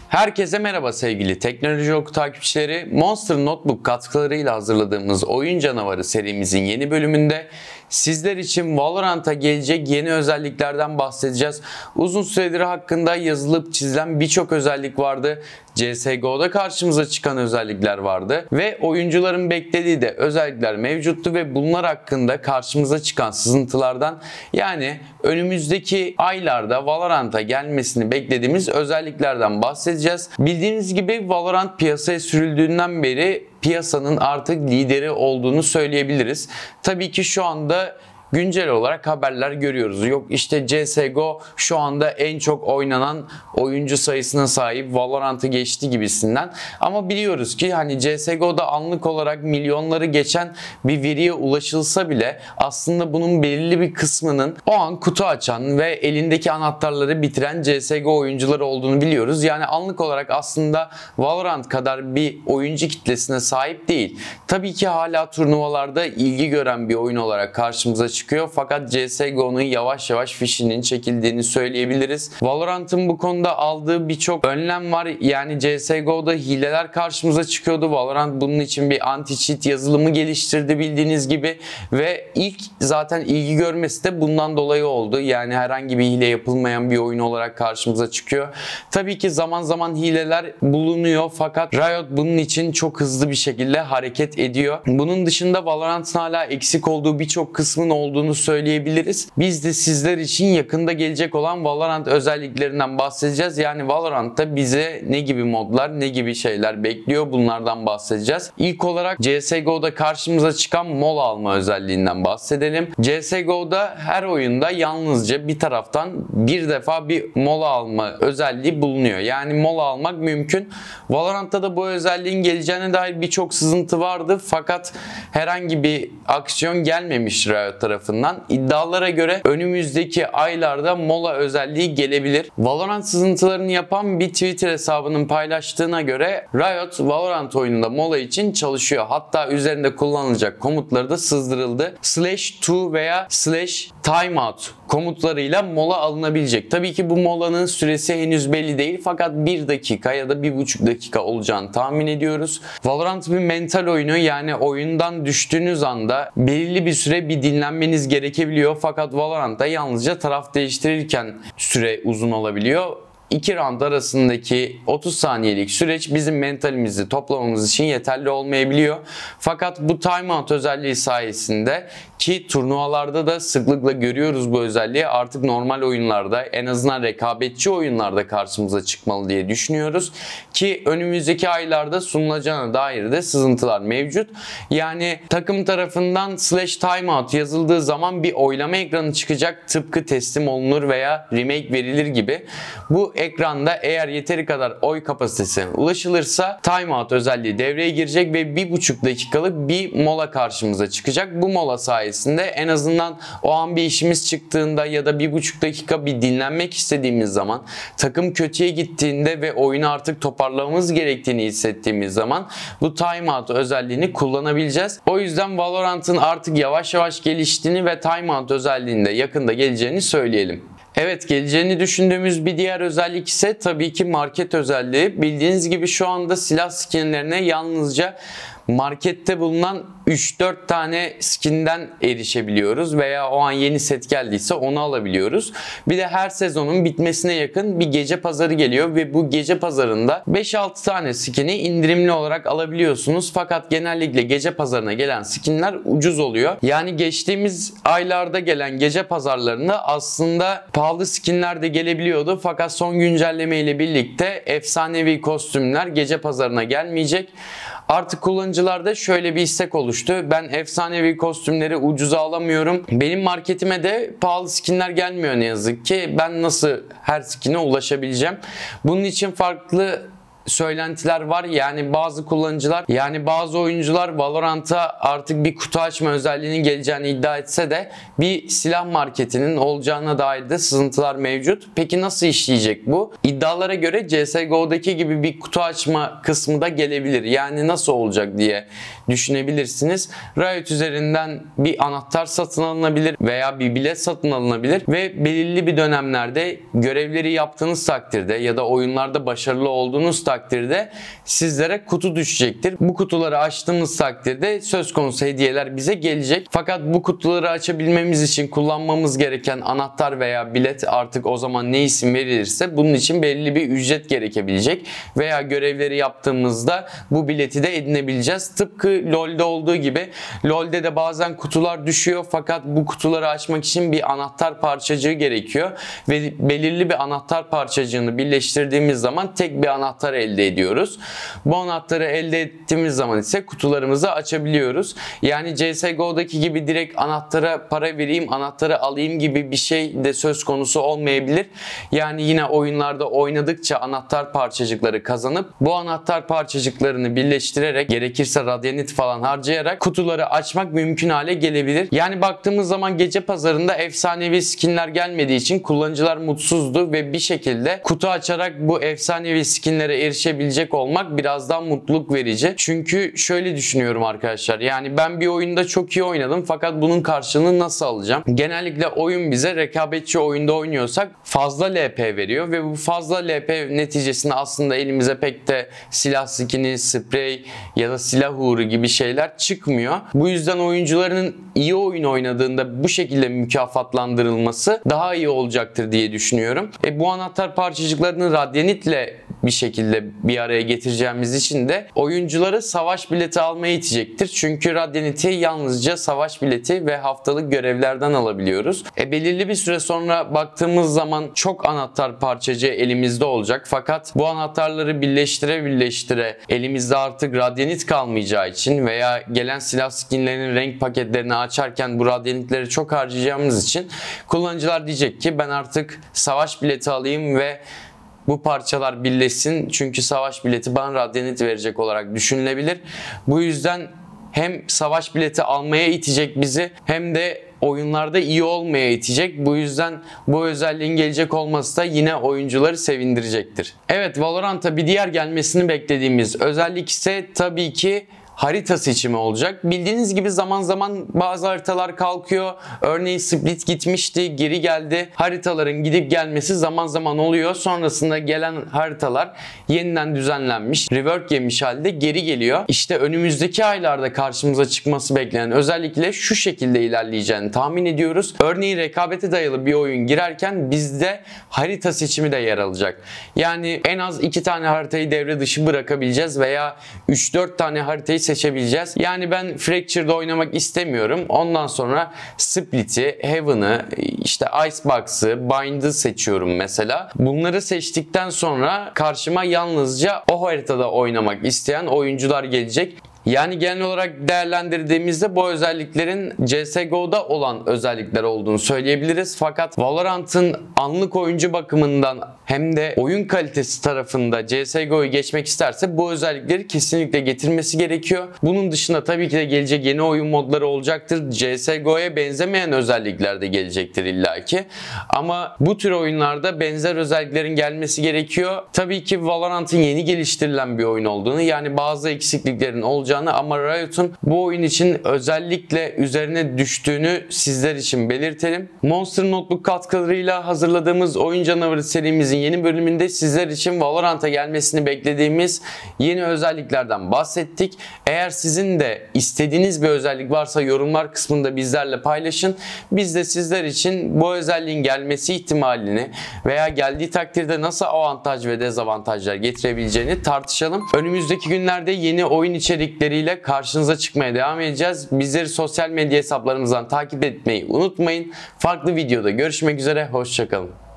Herkese merhaba sevgili Teknoloji Oku takipçileri. Monster Notebook katkılarıyla hazırladığımız Oyun Canavarı serimizin yeni bölümünde sizler için Valorant'a gelecek yeni özelliklerden bahsedeceğiz. Uzun süredir hakkında yazılıp çizilen birçok özellik vardı. CSGO'da karşımıza çıkan özellikler vardı ve oyuncuların beklediği de özellikler mevcuttu ve bunlar hakkında karşımıza çıkan sızıntılardan, yani önümüzdeki aylarda Valorant'a gelmesini beklediğimiz özelliklerden bahsedeceğiz. Bildiğiniz gibi Valorant piyasaya sürüldüğünden beri piyasanın artık lideri olduğunu söyleyebiliriz. Tabii ki şu anda güncel olarak haberler görüyoruz. Yok işte CSGO şu anda en çok oynanan oyuncu sayısına sahip, Valorant'ı geçti gibisinden. Ama biliyoruz ki hani CSGO'da anlık olarak milyonları geçen bir veriye ulaşılsa bile aslında bunun belirli bir kısmının o an kutu açan ve elindeki anahtarları bitiren CSGO oyuncuları olduğunu biliyoruz. Yani anlık olarak aslında Valorant kadar bir oyuncu kitlesine sahip değil. Tabii ki hala turnuvalarda ilgi gören bir oyun olarak karşımıza çıkıyor. Fakat CSGO'nun yavaş yavaş fişinin çekildiğini söyleyebiliriz. Valorant'ın bu konuda aldığı birçok önlem var. Yani CSGO'da hileler karşımıza çıkıyordu. Valorant bunun için bir anti-cheat yazılımı geliştirdi bildiğiniz gibi ve ilk zaten ilgi görmesi de bundan dolayı oldu. Yani herhangi bir hile yapılmayan bir oyun olarak karşımıza çıkıyor. Tabii ki zaman zaman hileler bulunuyor fakat Riot bunun için çok hızlı bir şekilde hareket ediyor. Bunun dışında Valorant'ın hala eksik olduğu birçok kısmın olduğunu söyleyebiliriz. Biz de sizler için yakında gelecek olan Valorant özelliklerinden bahsedeceğiz. Yani Valorant'ta bize ne gibi modlar, ne gibi şeyler bekliyor, bunlardan bahsedeceğiz. İlk olarak CSGO'da karşımıza çıkan mola alma özelliğinden bahsedelim. CSGO'da her oyunda yalnızca bir taraftan bir defa bir mola alma özelliği bulunuyor. Yani mola almak mümkün. Valorant'ta da bu özelliğin geleceğine dair birçok sızıntı vardı fakat herhangi bir aksiyon gelmemiş Riot tarafından. İddialara göre önümüzdeki aylarda mola özelliği gelebilir. Valorant sızıntılarını yapan bir Twitter hesabının paylaştığına göre Riot Valorant oyununda mola için çalışıyor. Hatta üzerinde kullanılacak komutları da sızdırıldı. /to veya /timeout komutlarıyla mola alınabilecek. Tabii ki bu molanın süresi henüz belli değil fakat 1 dakika ya da 1,5 dakika olacağını tahmin ediyoruz. Valorant bir mental oyunu, yani oyundan düştüğünüz anda belirli bir süre bir dinlenmeniz gerekebiliyor fakat Valorant'ta yalnızca taraf değiştirirken süre uzun olabiliyor. 2 round arasındaki 30 saniyelik süreç bizim mentalimizi toplamamız için yeterli olmayabiliyor. Fakat bu timeout özelliği sayesinde, ki turnuvalarda da sıklıkla görüyoruz bu özelliği, artık normal oyunlarda, en azından rekabetçi oyunlarda karşımıza çıkmalı diye düşünüyoruz. Ki önümüzdeki aylarda sunulacağına dair de sızıntılar mevcut. Yani takım tarafından /timeout yazıldığı zaman bir oylama ekranı çıkacak, tıpkı teslim olunur veya remake verilir gibi. Bu ekranda eğer yeteri kadar oy kapasitesine ulaşılırsa timeout özelliği devreye girecek ve 1,5 dakikalık bir mola karşımıza çıkacak. Bu mola sayesinde en azından o an bir işimiz çıktığında ya da 1,5 dakika bir dinlenmek istediğimiz zaman, takım kötüye gittiğinde ve oyunu artık toparlamamız gerektiğini hissettiğimiz zaman bu timeout özelliğini kullanabileceğiz. O yüzden Valorant'ın artık yavaş yavaş geliştiğini ve timeout özelliğinde yakında geleceğini söyleyelim. Evet, geleceğini düşündüğümüz bir diğer özellik ise tabii ki market özelliği. Bildiğiniz gibi şu anda silah skinlerine yalnızca markette bulunan 3-4 tane skinden erişebiliyoruz veya o an yeni set geldiyse onu alabiliyoruz. Bir de her sezonun bitmesine yakın bir gece pazarı geliyor ve bu gece pazarında 5-6 tane skini indirimli olarak alabiliyorsunuz. Fakat genellikle gece pazarına gelen skinler ucuz oluyor. Yani geçtiğimiz aylarda gelen gece pazarlarında aslında pahalı skinler de gelebiliyordu. Fakat son güncelleme ile birlikte efsanevi kostümler gece pazarına gelmeyecek. Artık kullanıcılarda şöyle bir istek oluştu. Ben efsanevi kostümleri ucuza alamıyorum. Benim marketime de pahalı skinler gelmiyor ne yazık ki. Ben nasıl her skine ulaşabileceğim? Bunun için farklı söylentiler var. Yani bazı kullanıcılar, yani bazı oyuncular Valorant'a artık bir kutu açma özelliğinin geleceğini iddia etse de bir silah marketinin olacağına dair de sızıntılar mevcut. Peki nasıl işleyecek bu? İddialara göre CSGO'daki gibi bir kutu açma kısmı da gelebilir. Yani nasıl olacak diye düşünebilirsiniz. Riot üzerinden bir anahtar satın alınabilir veya bir bilet satın alınabilir ve belirli bir dönemlerde görevleri yaptığınız takdirde ya da oyunlarda başarılı olduğunuz takdirde sizlere kutu düşecektir. Bu kutuları açtığımız takdirde söz konusu hediyeler bize gelecek. Fakat bu kutuları açabilmemiz için kullanmamız gereken anahtar veya bilet, artık o zaman ne isim verilirse bunun için belirli bir ücret gerekebilecek veya görevleri yaptığımızda bu bileti de edinebileceğiz. Tıpkı LoL'de olduğu gibi, LoL'de de bazen kutular düşüyor fakat bu kutuları açmak için bir anahtar parçacığı gerekiyor ve belirli bir anahtar parçacığını birleştirdiğimiz zaman tek bir anahtar elde ediyoruz. Bu anahtarı elde ettiğimiz zaman ise kutularımızı açabiliyoruz. Yani CSGO'daki gibi direkt anahtara para vereyim, anahtarı alayım gibi bir şey de söz konusu olmayabilir. Yani yine oyunlarda oynadıkça anahtar parçacıkları kazanıp bu anahtar parçacıklarını birleştirerek, gerekirse radyanit falan harcayarak kutuları açmak mümkün hale gelebilir. Yani baktığımız zaman gece pazarında efsanevi skinler gelmediği için kullanıcılar mutsuzdu ve bir şekilde kutu açarak bu efsanevi skinlere erişebilecek olmak biraz daha mutluluk verici. Çünkü şöyle düşünüyorum arkadaşlar. Yani ben bir oyunda çok iyi oynadım fakat bunun karşılığını nasıl alacağım? Genellikle oyun bize, rekabetçi oyunda oynuyorsak fazla LP veriyor ve bu fazla LP neticesinde aslında elimize pek de silah skini, sprey ya da silah uğru gibi şeyler çıkmıyor. Bu yüzden oyuncuların iyi oyun oynadığında bu şekilde mükafatlandırılması daha iyi olacaktır diye düşünüyorum. Bu anahtar parçacıklarını radyanitle bir şekilde bir araya getireceğimiz için de oyuncuları savaş bileti almaya itecektir. Çünkü radyaniti yalnızca savaş bileti ve haftalık görevlerden alabiliyoruz. Belirli bir süre sonra baktığımız zaman çok anahtar parçacığı elimizde olacak. Fakat bu anahtarları birleştire elimizde artık radyanit kalmayacağı için veya gelen silah skinlerinin renk paketlerini açarken bu radyanitleri çok harcayacağımız için kullanıcılar diyecek ki ben artık savaş bileti alayım ve bu parçalar birleşsin, çünkü savaş bileti bana radyanit verecek olarak düşünülebilir. Bu yüzden hem savaş bileti almaya itecek bizi hem de oyunlarda iyi olmaya itecek. Bu yüzden bu özelliğin gelecek olması da yine oyuncuları sevindirecektir. Evet, Valorant'a bir diğer gelmesini beklediğimiz özellik ise tabii ki harita seçimi olacak. Bildiğiniz gibi zaman zaman bazı haritalar kalkıyor. Örneğin Split gitmişti, geri geldi. Haritaların gidip gelmesi zaman zaman oluyor. Sonrasında gelen haritalar yeniden düzenlenmiş, rework yemiş halde geri geliyor. İşte önümüzdeki aylarda karşımıza çıkması beklenen özellikle şu şekilde ilerleyeceğini tahmin ediyoruz. Örneğin rekabete dayalı bir oyun girerken bizde harita seçimi de yer alacak. Yani en az 2 tane haritayı devre dışı bırakabileceğiz veya 3-4 tane haritayı seçebileceğiz. Yani ben Fractured'da oynamak istemiyorum. Ondan sonra Split'i, Heaven'ı, işte Icebox'ı, Bind'ı seçiyorum mesela. Bunları seçtikten sonra karşıma yalnızca o haritada oynamak isteyen oyuncular gelecek. Yani genel olarak değerlendirdiğimizde bu özelliklerin CSGO'da olan özellikler olduğunu söyleyebiliriz. Fakat Valorant'ın anlık oyuncu bakımından hem de oyun kalitesi tarafında CSGO'yu geçmek isterse bu özellikleri kesinlikle getirmesi gerekiyor. Bunun dışında tabii ki de gelecek yeni oyun modları olacaktır. CSGO'ya benzemeyen özellikler de gelecektir illaki. Ama bu tür oyunlarda benzer özelliklerin gelmesi gerekiyor. Tabii ki Valorant'ın yeni geliştirilen bir oyun olduğunu, yani bazı eksikliklerin olacağını ama Riot'un bu oyun için özellikle üzerine düştüğünü sizler için belirtelim. Monster Notebook katkılarıyla hazırladığımız Oyun Canavarı serimizin yeni bölümünde sizler için Valorant'a gelmesini beklediğimiz yeni özelliklerden bahsettik. Eğer sizin de istediğiniz bir özellik varsa yorumlar kısmında bizlerle paylaşın. Biz de sizler için bu özelliğin gelmesi ihtimalini veya geldiği takdirde nasıl avantaj ve dezavantajlar getirebileceğini tartışalım. Önümüzdeki günlerde yeni oyun içerikleriyle karşınıza çıkmaya devam edeceğiz. Bizleri sosyal medya hesaplarımızdan takip etmeyi unutmayın. Farklı videoda görüşmek üzere. Hoşça kalın.